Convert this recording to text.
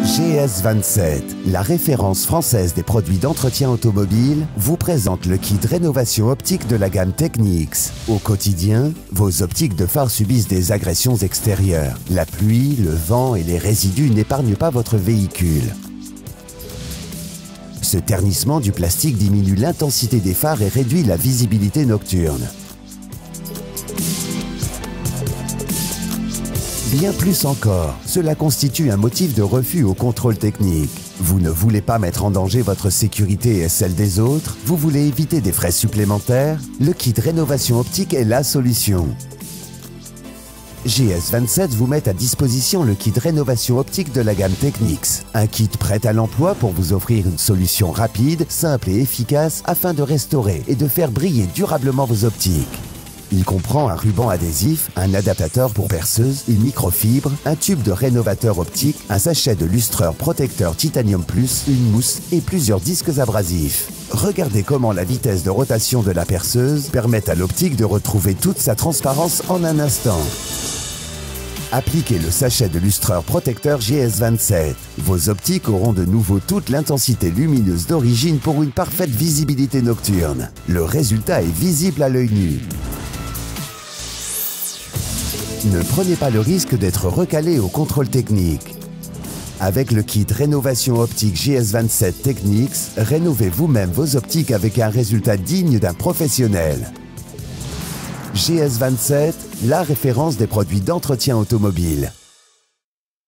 GS27, la référence française des produits d'entretien automobile, vous présente le kit rénovation optique de la gamme Technics. Au quotidien, vos optiques de phare subissent des agressions extérieures. La pluie, le vent et les résidus n'épargnent pas votre véhicule. Ce ternissement du plastique diminue l'intensité des phares et réduit la visibilité nocturne. Bien plus encore, cela constitue un motif de refus au contrôle technique. Vous ne voulez pas mettre en danger votre sécurité et celle des autres, vous voulez éviter des frais supplémentaires, le kit rénovation optique est la solution. GS27 vous met à disposition le kit rénovation optique de la gamme Technics. Un kit prêt à l'emploi pour vous offrir une solution rapide, simple et efficace afin de restaurer et de faire briller durablement vos optiques. Il comprend un ruban adhésif, un adaptateur pour perceuse, une microfibre, un tube de rénovateur optique, un sachet de lustreur protecteur Titanium Plus, une mousse et plusieurs disques abrasifs. Regardez comment la vitesse de rotation de la perceuse permet à l'optique de retrouver toute sa transparence en un instant. Appliquez le sachet de lustreur protecteur GS27. Vos optiques auront de nouveau toute l'intensité lumineuse d'origine pour une parfaite visibilité nocturne. Le résultat est visible à l'œil nu. Ne prenez pas le risque d'être recalé au contrôle technique. Avec le kit rénovation optique GS27 Technics, rénovez vous-même vos optiques avec un résultat digne d'un professionnel. GS27, la référence des produits d'entretien automobile.